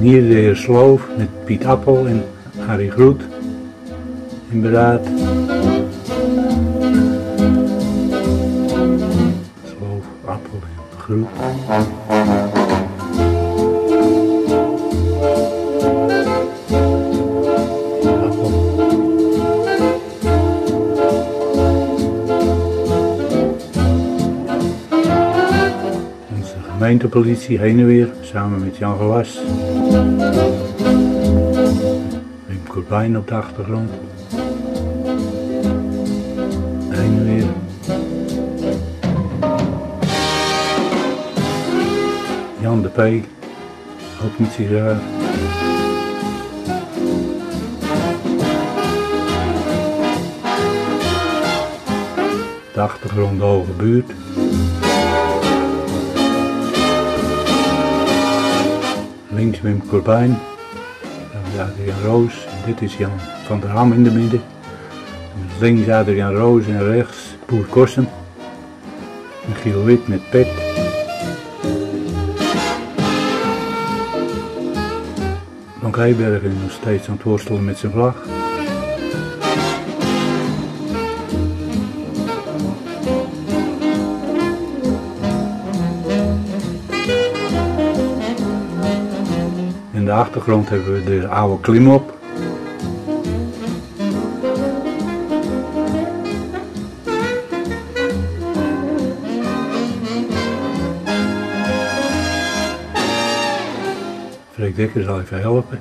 hier de heer Sloof met Piet Appel en Harry Groet in beraad. Sloof, Appel en Groet. Gemeentepolitie heen en weer, samen met Jan Gewas. Wim Corbijn op de achtergrond. Heen en weer. Jan de P. Ook met sigaar. De achtergrond de Hoge Buurt. Links Wim Corbijn, dan Adriaan Roos, en dit is Jan van der Ham in de midden. En links Adriaan Roos en rechts Boer Kossen. En Giel Wit met pet. Van Kleibergen is nog steeds aan het worstelen met zijn vlag. In de achtergrond hebben we de oude klimop. Freek Dekker zal even helpen.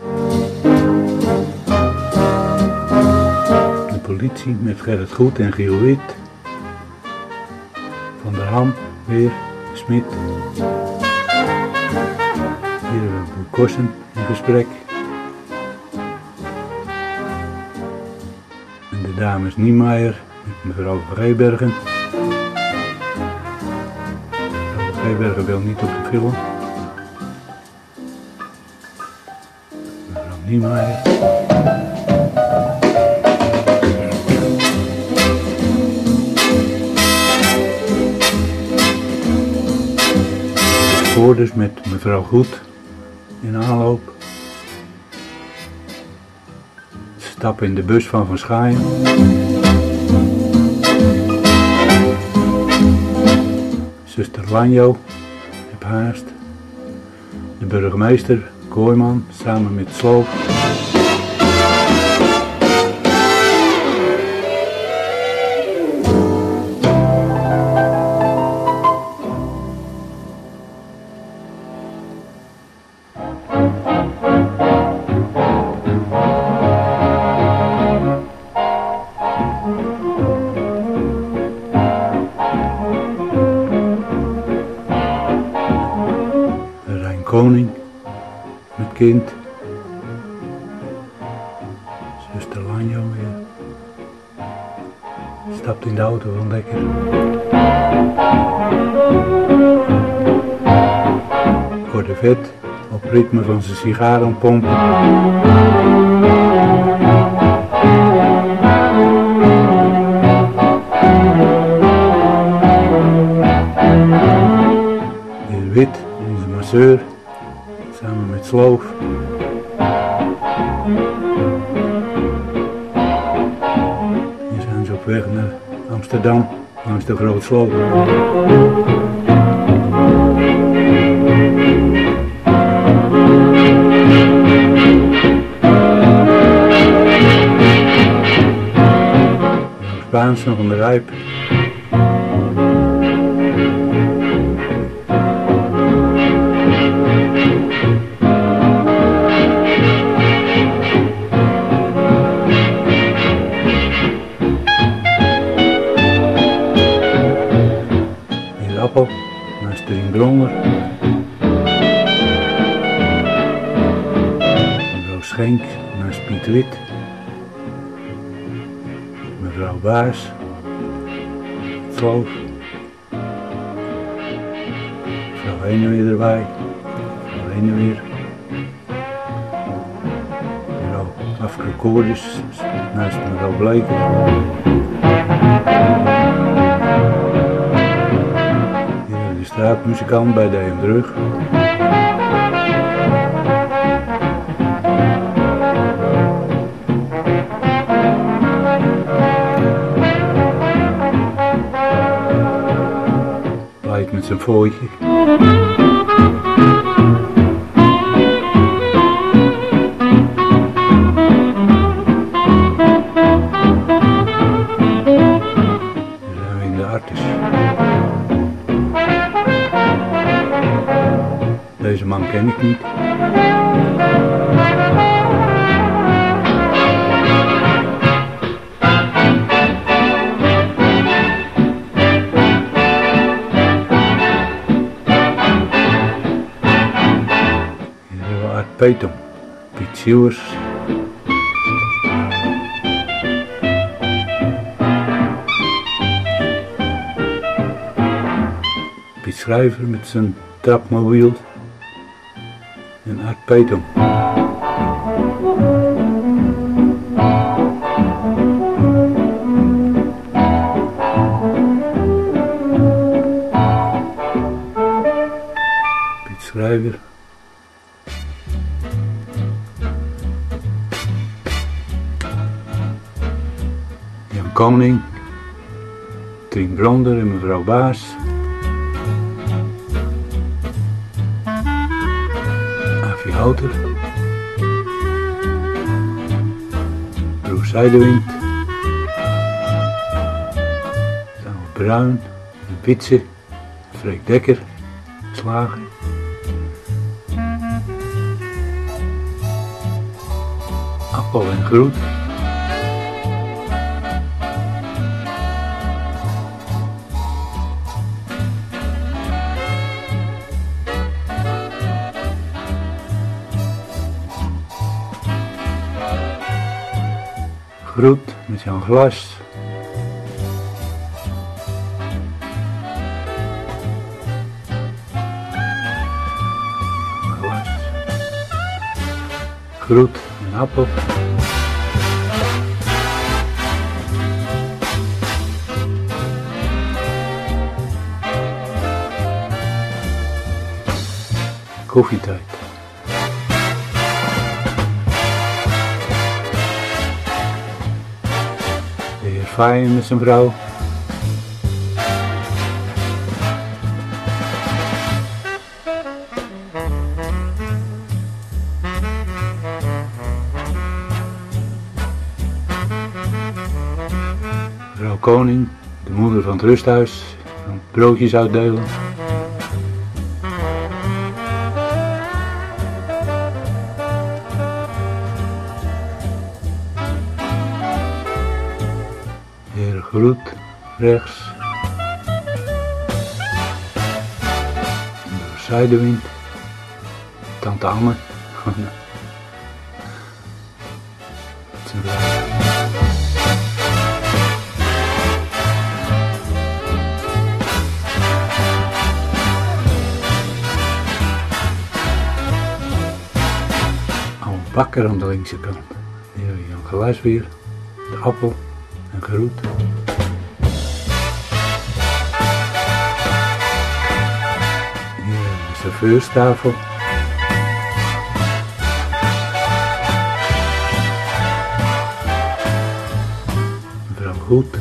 De politie met Gerrit Goed en Giel Wit. Van der Ham weer, Smit. Hier hebben we Boer Kossen in gesprek. En de dames Niemeyer met mevrouw van Geebergen. Mevrouw van Geebergen wil niet op de film. Mevrouw Niemeyer. Voorders met mevrouw Goed in aanloop. Stappen in de bus van Schaaien. Zuster Lanjo, heb haast. De burgemeester Kooijman samen met Sloof. Koning met kind. Zuster Lanjo weer. Stapt in de auto van Dekker. Voor de vet op ritme van zijn sigaren pompen. De heer Wit, onze masseur. Samen met Sloof. Hier zijn ze op weg naar Amsterdam, langs de Groot Sloot. Spaans nog van de Rijp. Appel, naast de Bronger. Mevrouw Schenk, naast Piet Wit. Mevrouw Baas. Sloof. Mevrouw heen en weer erbij. Mevrouw heen en weer. Mevrouw Afke Koordjes, naast mevrouw Bleker. Straatmuzikant bij de Eembrug. met zijn fooitje. Deze man ken ik niet. Hier hebben we Art Petom, Piet Siewers. Piet Schrijver met zijn trapmobiel. En Art Petom. Piet Schrijver. Jan Koning. Trien Bronder en mevrouw Baas. Houter, Roos Zijdewind, Samuel Bruin, Witse, Freek Dekker, Slager, Appel en Groet, Groet met Jan Glas. Groet en Appel. Koffietijd. Fijn met zijn vrouw. Mevrouw Koning, de moeder van het rusthuis, broodjes uitdelen. Groet, rechts. Door Zijdewind. Tante Anne. Oude Bakker aan de linkse kant. Hier heb je Jan Glas weer. De Appel en Groet. Serveurstafel. Mevrouw Goed.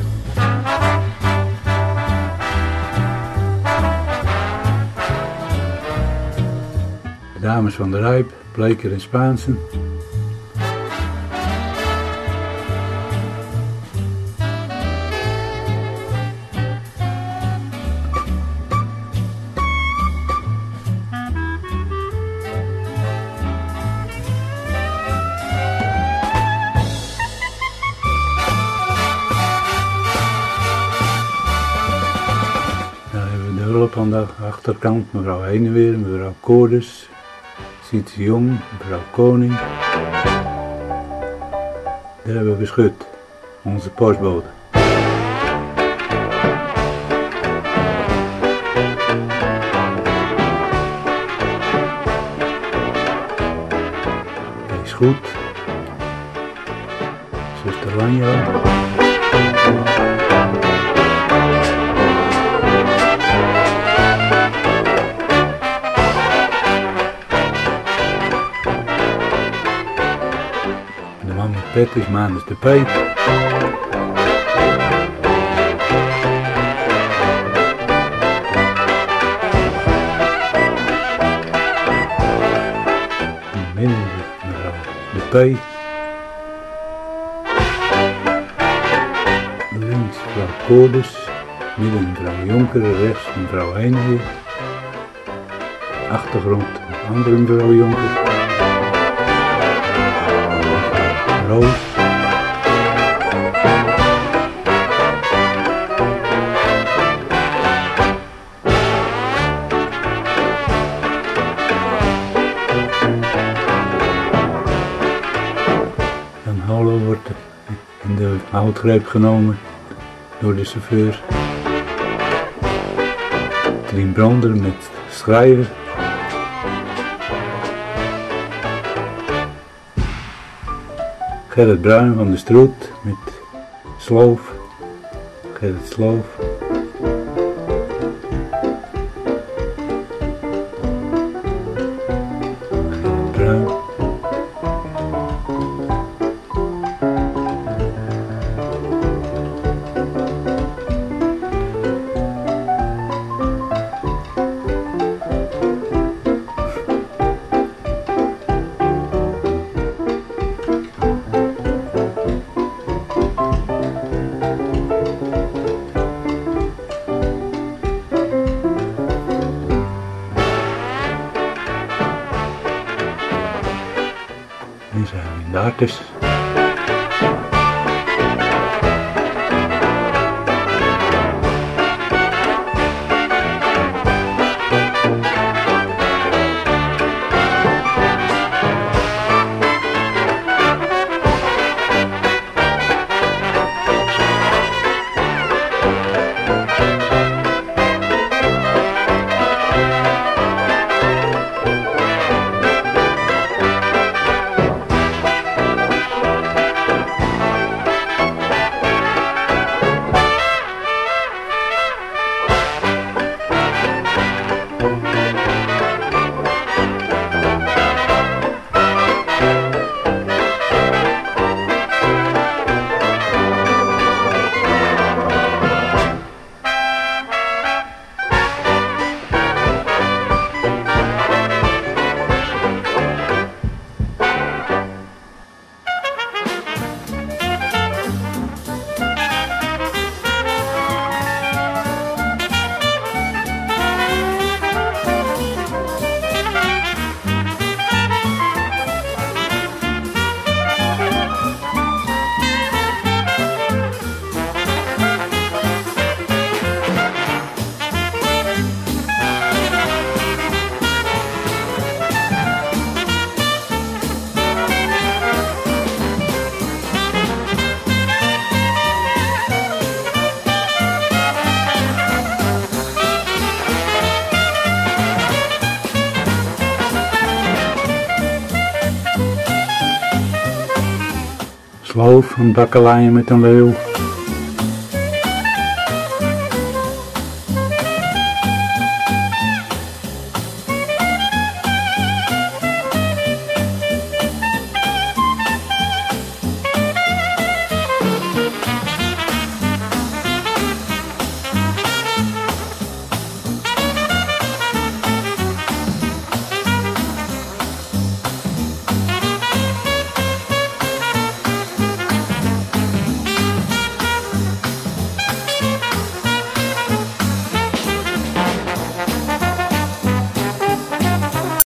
De dames van de Rijp, Bleker en Spaansen. Aan de achterkant mevrouw Heeneweer, mevrouw Koordes, Sietse Jong, mevrouw Koning. Daar hebben we Schut, onze postbode. Kees Goed, zuster Lanja. Pet is Manus de Peet. P. Links vrouw Koorders, midden mevrouw Jonker, rechts mevrouw Heinheer. Achtergrond andere mevrouw Jonker. Roos. Jan Hallo wordt in de houtgreep genomen door de chauffeur. Trien Brander met schrijver. Gerrit Bruin van de Stroet met Sloof. Gerrit Sloof. Gerrit Bruin. Nu zijn we in de Artes. Sloof, een bakkeleien met een leeuw.